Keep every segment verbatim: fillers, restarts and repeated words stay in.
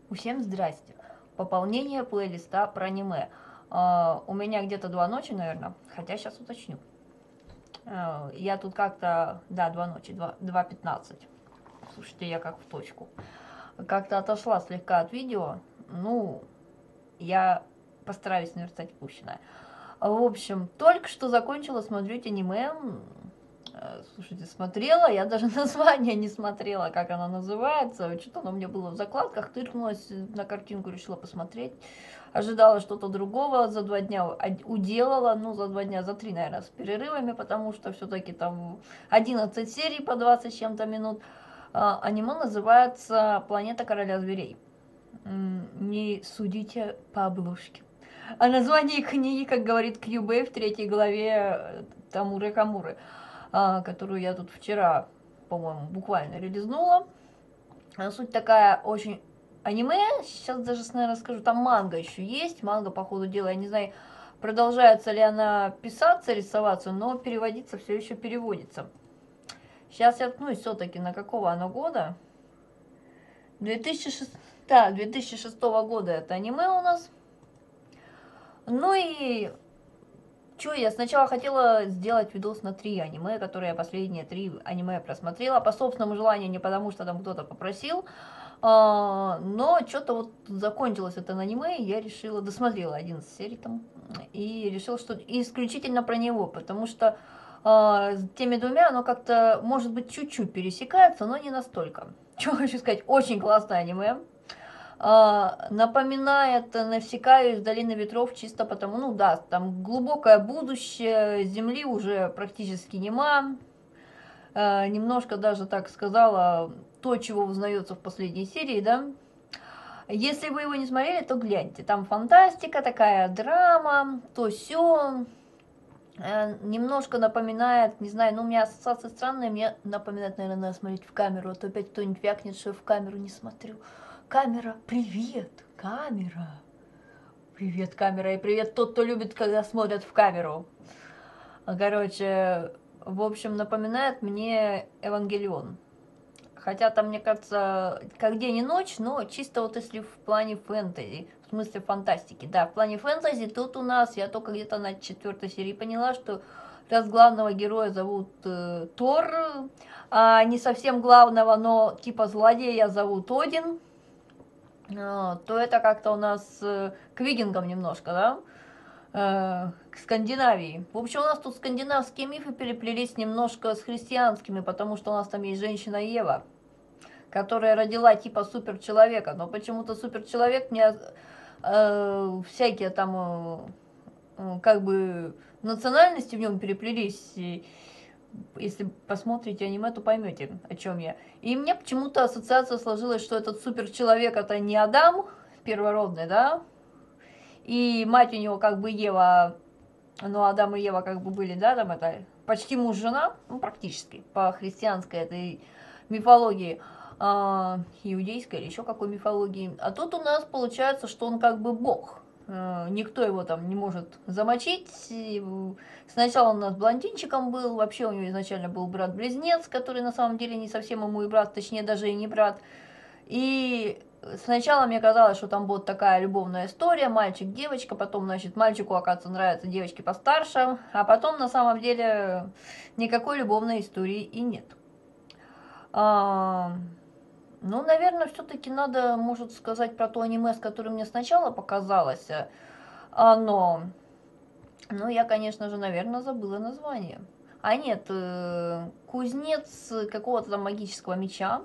Всем здрасте. Пополнение плейлиста про аниме. А, у меня где-то два ночи, наверное, хотя сейчас уточню. А, я тут как-то, да, два ночи, два пятнадцать. Слушайте, я как в точку. Как-то отошла слегка от видео. Ну, я постараюсь наверстать упущенное. В общем, только что закончила смотреть аниме. Слушайте, смотрела, я даже название не смотрела, как оно называется. Что-то оно у меня было в закладках, тыркнулась на картинку, решила посмотреть. Ожидала что-то другого, за два дня уделала, ну, за два дня, за три, наверное, с перерывами, потому что все-таки там одиннадцать серий по двадцать с чем-то минут. А, аниме называется «Планета короля зверей». Не судите по обложке. А название книги, как говорит Кьюбэй в третьей главе Тамуры Камуры, которую я тут вчера, по-моему, буквально релизнула. Суть такая очень аниме, сейчас даже, наверное, скажу, там манга еще есть, манга, по ходу дела, я не знаю, продолжается ли она писаться, рисоваться, но переводиться все еще переводится. Сейчас я ткнусь все-таки, на какого оно года. две тысячи шестого, да, две тысячи шестого года это аниме у нас. Ну и Чё, я сначала хотела сделать видос на три аниме, которые я последние три аниме просмотрела, по собственному желанию, не потому что там кто-то попросил, а, но что-то вот закончилось это на аниме, и я решила, досмотрела одиннадцать серий там, и решила, что исключительно про него, потому что а, с теми двумя оно как-то, может быть, чуть-чуть пересекается, но не настолько. Что хочу сказать, очень классное аниме. А, напоминает Навсекаю из Долины ветров чисто потому, ну да, там глубокое будущее, Земли уже практически нема. А, немножко даже так сказала то, чего узнается в последней серии, да. Если вы его не смотрели, то гляньте. Там фантастика, такая драма, то сё. Немножко напоминает, не знаю, ну у меня ассоциации странные, мне напоминает, наверное, надо смотреть в камеру, а то опять кто-нибудь вякнет, что я в камеру не смотрю. Камера, привет, камера. Привет, камера, и привет тот, кто любит, когда смотрят в камеру. Короче, в общем, напоминает мне Евангелион. Хотя там, мне кажется, как день и ночь, но чисто вот если в плане фэнтези, в смысле фантастики. Да, в плане фэнтези тут у нас, я только где-то на четвертой серии поняла, что раз главного героя зовут э, Тор, а не совсем главного, но типа злодея зовут Один, э, то это как-то у нас э, к викингам немножко, да? К Скандинавии. В общем, у нас тут скандинавские мифы переплелись немножко с христианскими, потому что у нас там есть женщина Ева, которая родила типа суперчеловека, но почему-то суперчеловек мне э, всякие там э, как бы национальности в нем переплелись. И если посмотрите аниме, то поймете, о чем я. И мне почему-то ассоциация сложилась, что этот суперчеловек это не Адам первородный, да, и мать у него как бы Ева, ну Адам и Ева как бы были, да, там это почти муж-жена, ну практически, по христианской этой мифологии, а, иудейской или еще какой мифологии. А тут у нас получается, что он как бы бог. А, никто его там не может замочить. И сначала он у нас блондинчиком был, вообще у него изначально был брат-близнец, который на самом деле не совсем ему и брат, точнее даже и не брат. И сначала мне казалось, что там будет такая любовная история, мальчик-девочка, потом, значит, мальчику, оказывается, нравятся девочки постарше, а потом, на самом деле, никакой любовной истории и нет. А, ну, наверное, все-таки надо, может, сказать про то аниме, с которым мне сначала показалось оно. Ну, я, конечно же, наверное, забыла название. А нет, кузнец какого-то там магического меча.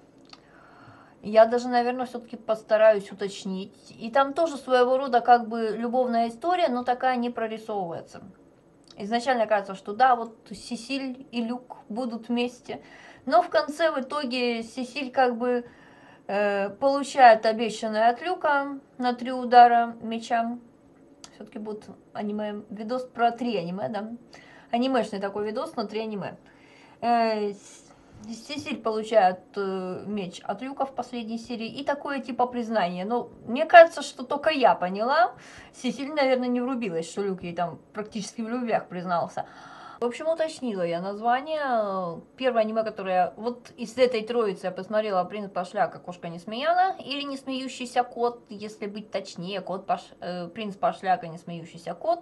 Я даже, наверное, все-таки постараюсь уточнить. И там тоже своего рода как бы любовная история, но такая не прорисовывается. Изначально кажется, что да, вот Сесиль и Люк будут вместе. Но в конце, в итоге, Сесиль как бы э, получает обещанное от Люка на три удара меча. Все-таки будет аниме, видос про три аниме, да? Анимешный такой видос на три аниме. Э, Сесиль получает э, меч от Люка в последней серии. И такое типа признание. Но мне кажется, что только я поняла. Сесиль, наверное, не врубилась, что Люк ей там практически в любвях признался. В общем, уточнила я название. Первое аниме, которое вот из этой троицы я посмотрела, «Принц Пошляка, кошка Несмеяна», или «Не смеющийся кот», если быть точнее, кот Пош... э, «Принц Пошляка, не смеющийся кот».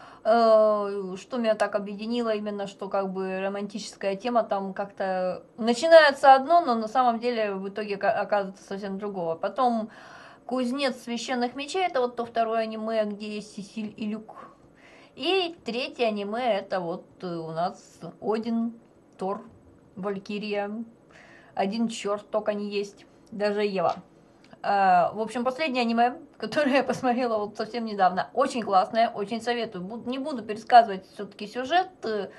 Э, что меня так объединило, именно что как бы романтическая тема там как-то начинается одно, но на самом деле в итоге оказывается совсем другого. Потом «Кузнец священных мечей», это вот то второе аниме, где есть Сесиль и Люк. И третье аниме это вот у нас Один, Тор, Валькирия, один черт только не есть, даже Ева. А, в общем, последнее аниме, которое я посмотрела вот совсем недавно, очень классное, очень советую. Не буду пересказывать все-таки сюжет,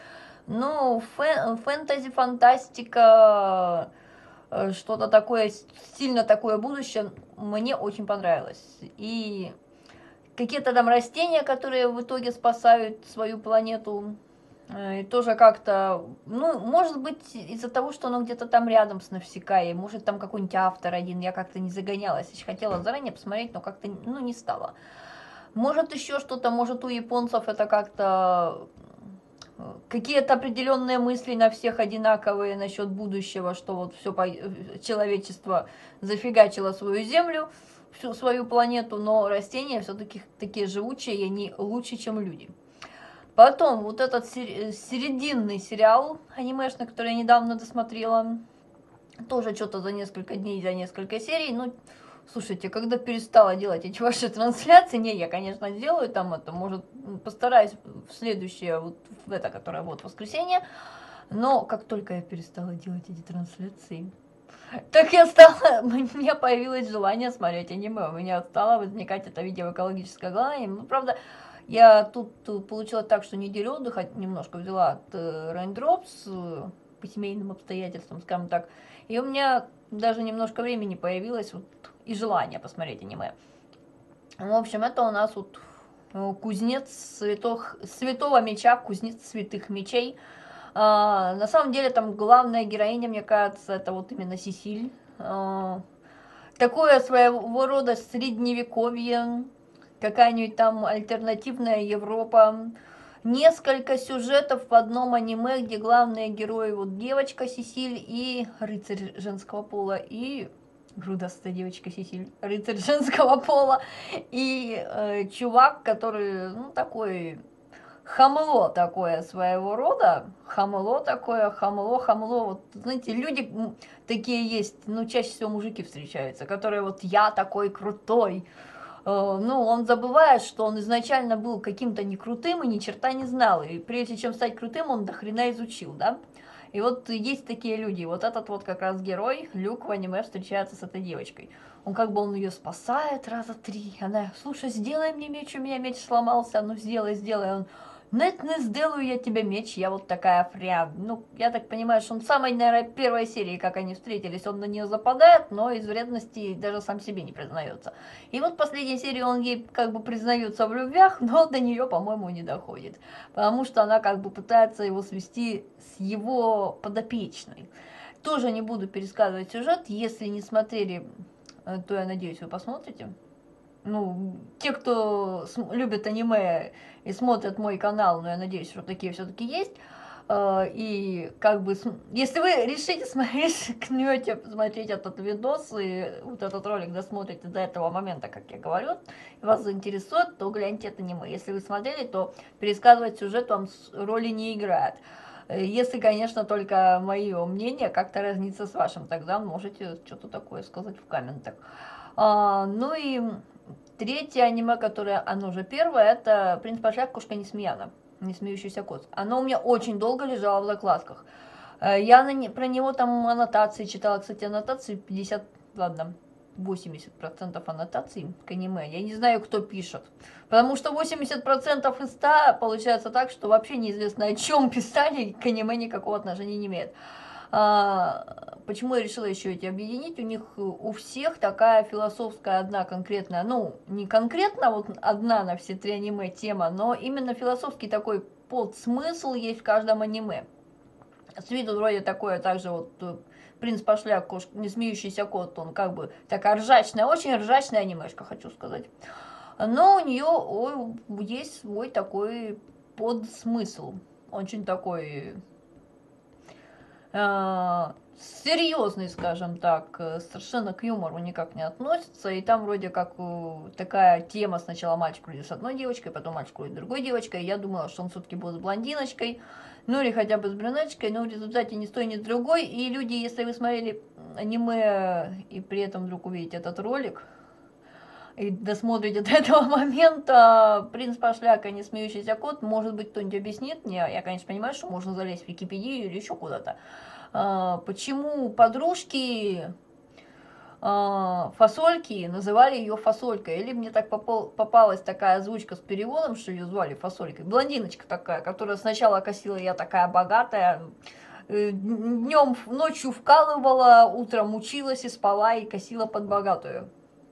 но фэн фэнтези, фантастика, что-то такое, сильно такое будущее, мне очень понравилось. И какие-то там растения, которые в итоге спасают свою планету. И тоже как-то, ну, может быть, из-за того, что оно где-то там рядом с Навсекай, может, там какой-нибудь автор один, я как-то не загонялась. Я хотела заранее посмотреть, но как-то, ну, не стала. Может, еще что-то, может, у японцев это как-то какие-то определенные мысли на всех одинаковые насчет будущего, что вот все человечество зафигачило свою землю, всю свою планету, но растения все-таки такие живучие, и они лучше, чем люди. Потом вот этот серединный сериал анимешный, который я недавно досмотрела, тоже что-то за несколько дней, за несколько серий. Ну, слушайте, когда перестала делать эти ваши трансляции, не, я, конечно, сделаю там это, может, постараюсь в следующее, вот в это, которое вот воскресенье, но как только я перестала делать эти трансляции, так я стала, у меня появилось желание смотреть аниме, у меня стало возникать это видеоэкологическое голодание. Ну, правда, я тут получила так, что неделю отдыха немножко взяла от Raindrops по семейным обстоятельствам, скажем так, и у меня даже немножко времени появилось вот, и желание посмотреть аниме. В общем, это у нас вот кузнец святых, святого меча, кузнец святых мечей. А, на самом деле там главная героиня, мне кажется, это вот именно Сесиль. А, такое своего рода средневековье, какая-нибудь там альтернативная Европа. Несколько сюжетов в одном аниме, где главные герои вот девочка Сесиль и рыцарь женского пола, и грудастая девочка Сесиль, рыцарь женского пола, и э, чувак, который, ну, такой хамло такое своего рода, хамло такое, хамло, хамло, вот, знаете, люди такие есть, ну, чаще всего мужики встречаются, которые вот я такой крутой. Ну, он забывает, что он изначально был каким-то не крутым и ни черта не знал. И прежде чем стать крутым, он до хрена изучил, да? И вот есть такие люди. Вот этот вот как раз герой, Люк, в аниме встречается с этой девочкой. Он как бы он ее спасает раза три. Она, слушай, сделай мне меч, у меня меч сломался. Ну, сделай, сделай. Он, нет, не сделаю я тебе меч, я вот такая прям. Ну, я так понимаю, что он в самой, наверное, первой серии, как они встретились, он на нее западает, но из вредности даже сам себе не признается. И вот в последней серии он ей как бы признается в любвях, но до нее, по-моему, не доходит. Потому что она как бы пытается его свести с его подопечной. Тоже не буду пересказывать сюжет, если не смотрели, то я надеюсь, вы посмотрите. Ну, те, кто любит аниме и смотрят мой канал, но я надеюсь, что такие все-таки есть. И как бы, если вы решите смотреть, кнете смотреть этот видос и вот этот ролик досмотрите до этого момента, как я говорю, и вас заинтересует, то гляньте это аниме. Если вы смотрели, то пересказывать сюжет вам роли не играет. Если, конечно, только мое мнение как-то разнится с вашим, тогда можете что-то такое сказать в комментах. А, ну и третье аниме, которое, оно же первое, это «Принц Пошляк, кошка Несмеяна», не смеющийся кот. Оно у меня очень долго лежало в закладках. Я на не, про него там аннотации читала, кстати, аннотации пятьдесят, ладно, восемьдесят процентов аннотаций к аниме. Я не знаю, кто пишет. Потому что восемьдесят процентов из ста получается так, что вообще неизвестно, о чем писали, к аниме никакого отношения не имеет. А, почему я решила еще эти объединить? У них у всех такая философская одна конкретная, ну, не конкретно вот одна на все три аниме тема, но именно философский такой подсмысл есть в каждом аниме. С виду вроде такое также вот «Принц Пошляк, не смеющийся кот», он как бы такая ржачная, очень ржачная анимешка, хочу сказать. Но у нее ой, есть свой такой подсмысл. очень такой э, серьезный, скажем так, совершенно к юмору никак не относится. И там вроде как такая тема: сначала мальчик вроде с одной девочкой, потом мальчик вроде с другой девочкой. Я думала, что он все-таки будет с блондиночкой, ну или хотя бы с брюнеточкой, но в результате ни с той, ни с другой. И люди, если вы смотрели аниме и при этом вдруг увидите этот ролик и досмотрите до этого момента «Принц Пошляк и не смеющийся кот», может быть, кто-нибудь объяснит мне. Я, конечно, понимаю, что можно залезть в Википедию или еще куда-то. А, почему подружки а, фасольки называли ее фасолькой? Или мне так попал, попалась такая озвучка с переводом, что ее звали фасолькой. Блондиночка такая, которая сначала косила: я такая богатая, днем, ночью вкалывала, утром училась и спала, и косила под богатую.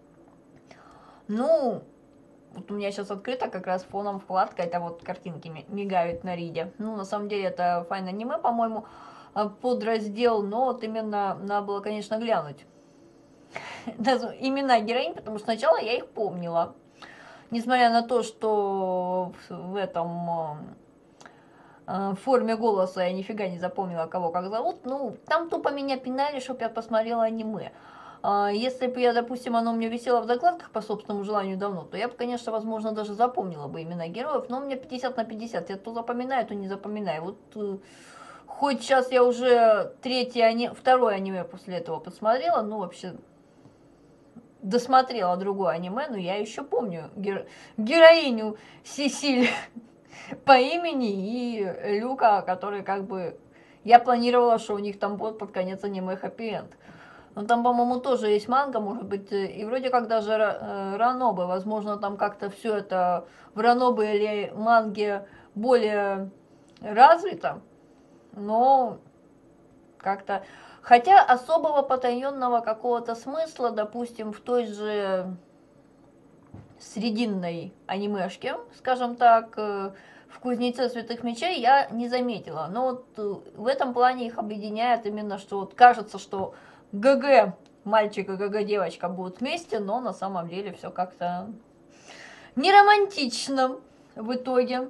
Ну, вот у меня сейчас открыта как раз фоном вкладка, это вот картинки мигают на риде. Ну, на самом деле, это файн аниме, по-моему, подраздел, но вот именно надо было, конечно, глянуть имена героинь, потому что сначала я их помнила. Несмотря на то, что в этом в форме голоса я нифига не запомнила, кого как зовут, ну, там тупо меня пинали, чтобы я посмотрела аниме. Если бы я, допустим, оно у меня висело в закладках по собственному желанию давно, то я бы, конечно, возможно, даже запомнила бы имена героев, но у меня пятьдесят на пятьдесят. Я то запоминаю, то не запоминаю. Вот хоть сейчас я уже третье ани... второе аниме после этого посмотрела, ну, вообще, досмотрела другое аниме, но я еще помню геро... героиню Сесиль по имени и Люка, который как бы... Я планировала, что у них там будет под конец аниме хэппи-энд. Но там, по-моему, тоже есть манга, может быть, и вроде как даже ранобы. Возможно, там как-то все это в ранобы или манге более развито, но как-то... Хотя особого потаенного какого-то смысла, допустим, в той же срединной анимешке, скажем так, в «Кузнеце святых мечей» я не заметила. Но вот в этом плане их объединяет именно, что вот кажется, что ГГ мальчик и ГГ девочка будут вместе, но на самом деле все как-то не романтично в итоге.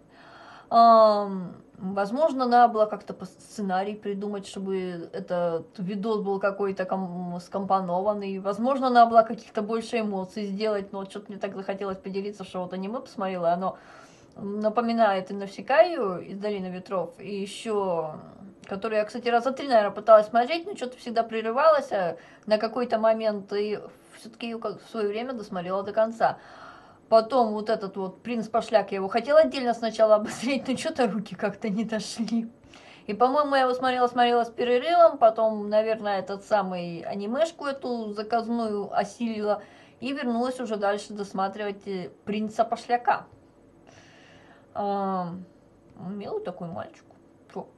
Возможно, надо было как-то сценарий придумать, чтобы этот видос был какой-то скомпонованный. Возможно, надо было каких-то больше эмоций сделать, но что-то мне так захотелось поделиться, что вот аниме посмотрела, оно напоминает и Навсекаю из «Долины ветров», и еще, которую я, кстати, раза три, наверное, пыталась смотреть, но что-то всегда прерывалась на какой-то момент, и все-таки ее в свое время досмотрела до конца. Потом вот этот вот «Принц Пошляк», я его хотела отдельно сначала обозреть, но что-то руки как-то не дошли. И, по-моему, я его смотрела-смотрела с перерывом, потом, наверное, этот самый анимешку эту заказную осилила, и вернулась уже дальше досматривать «Принца Пошляка». А, милый такой мальчик. Фу.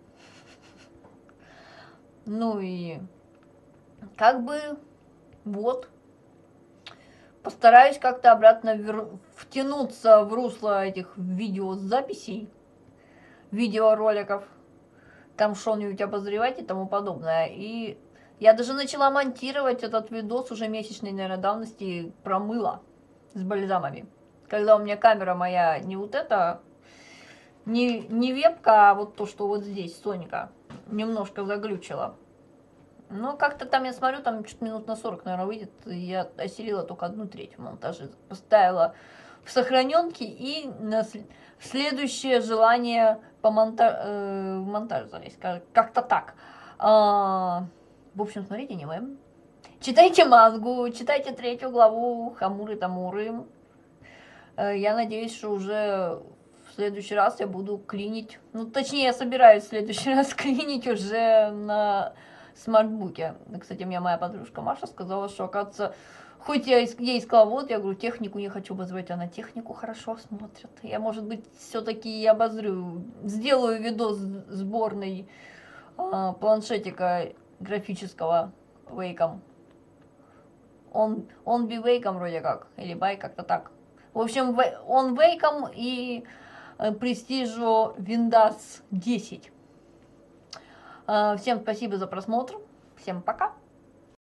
Ну и как бы вот... Постараюсь как-то обратно вер... втянуться в русло этих видеозаписей, видеороликов, там что-нибудь обозревать и тому подобное. И я даже начала монтировать этот видос уже месячной, наверное, давности про мыло с бальзамами. Когда у меня камера моя не вот эта, не, не вебка, а вот то, что вот здесь, Соника, немножко заглючила. Ну, как-то там, я смотрю, там чуть минут на сорок, наверное, выйдет. Я осилила только одну треть монтажа. Поставила в сохраненке и на следующее желание по монтаж, э, в монтаж залезть. Как-то так. А, в общем, смотрите аниме. Читайте мангу, читайте третью главу Хамуры-Тамуры. Я надеюсь, что уже в следующий раз я буду клинить. Ну, точнее, я собираюсь в следующий раз клинить уже на... смартбуке. Кстати, мне моя подружка Маша сказала, что, оказывается, хоть я ей сказала, вот, я говорю, технику не хочу обозревать, она технику хорошо смотрит. Я, может быть, все-таки обозрю, сделаю видос сборный а, планшетика графического Wacom. Он, он би Wacom вроде как, или бай, как-то так. В общем, он Wacom и Prestigio Windows десять. Всем спасибо за просмотр. Всем пока.